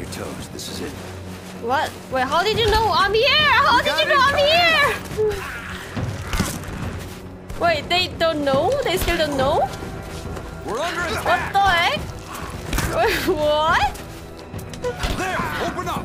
toes. This is it. What? Wait, how did you know I'm here? How did you know I'm here? Wait, they don't know? They still don't know? We're under attack. What the heck? Wait, what? There, open up.